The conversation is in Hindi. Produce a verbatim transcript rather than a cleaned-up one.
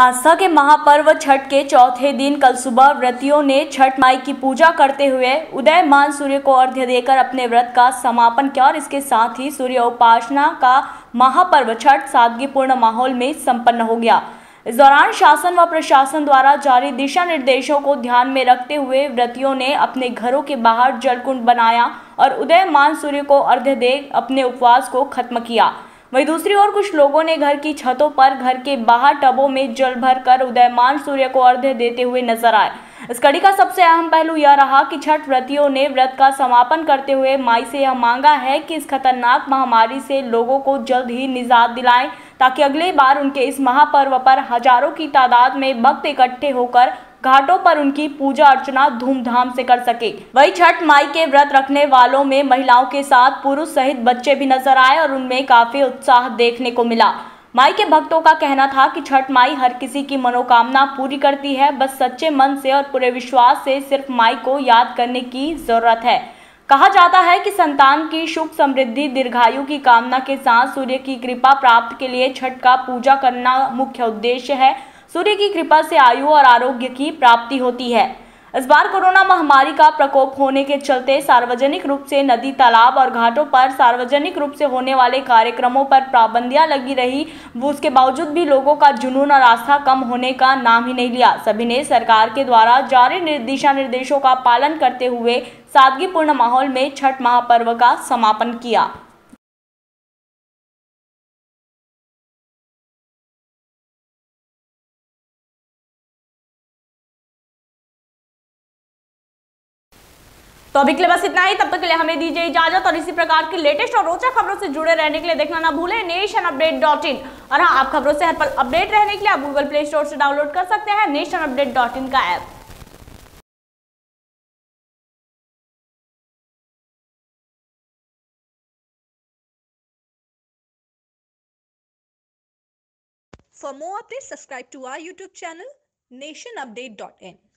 आस्था के महापर्व छठ के चौथे दिन कल सुबह व्रतियों ने छठ माई की पूजा करते हुए उदयमान सूर्य को अर्घ्य देकर अपने व्रत का समापन किया और इसके साथ ही सूर्य उपासना का महापर्व छठ सादगीपूर्ण माहौल में संपन्न हो गया। इस दौरान शासन व प्रशासन द्वारा जारी दिशा निर्देशों को ध्यान में रखते हुए व्रतियों ने अपने घरों के बाहर जलकुंड बनाया और उदयमान सूर्य को अर्घ्य दे अपने उपवास को खत्म किया। वहीं दूसरी ओर कुछ लोगों ने घर की छतों पर घर के बाहर टबों में जल भर कर उदयमान सूर्य को अर्घ्य देते हुए नजर आए। इस कड़ी का सबसे अहम पहलू यह रहा कि छठ व्रतियों ने व्रत का समापन करते हुए माई से यह मांगा है कि इस खतरनाक महामारी से लोगों को जल्द ही निजात दिलाएं, ताकि अगली बार उनके इस महापर्व पर हजारों की तादाद में भक्त इकट्ठे होकर घाटों पर उनकी पूजा अर्चना धूमधाम से कर सके। वही छठ माई के व्रत रखने वालों में महिलाओं के साथ पुरुष सहित बच्चे भी नजर आए और उनमें काफी उत्साह देखने को मिला। माई के भक्तों का कहना था कि छठ माई हर किसी की मनोकामना पूरी करती है, बस सच्चे मन से और पूरे विश्वास से सिर्फ माई को याद करने की जरूरत है। कहा जाता है कि संतान की सुख समृद्धि दीर्घायु की कामना के साथ सूर्य की कृपा प्राप्त के लिए छठ का पूजा करना मुख्य उद्देश्य है। सूर्य की कृपा से आयु और आरोग्य की प्राप्ति होती है। इस बार कोरोना महामारी का प्रकोप होने के चलते सार्वजनिक रूप से नदी, तालाब और घाटों पर सार्वजनिक रूप से होने वाले कार्यक्रमों पर पाबंदियां लगी रही, वो उसके बावजूद भी लोगों का जुनून और आस्था कम होने का नाम ही नहीं लिया। सभी ने सरकार के द्वारा जारी दिशा निर्देशों का पालन करते हुए सादगीपूर्ण माहौल में छठ महापर्व का समापन किया। तो अभी के लिए बस इतना ही। तब तक के लिए हमें दीजिए इजाजत और इसी प्रकार की लेटेस्ट और रोचक खबरों से जुड़े रहने के लिए देखना ना भूलें नेशन अपडेट डॉट इन। और हाँ, आप खबरों से हर पल अपडेट रहने के लिए आप गूगल प्ले स्टोर से डाउनलोड कर सकते हैं नेशन अपडेट डॉट इन का app. For more updates, subscribe to our YouTube channel, nation update dot in.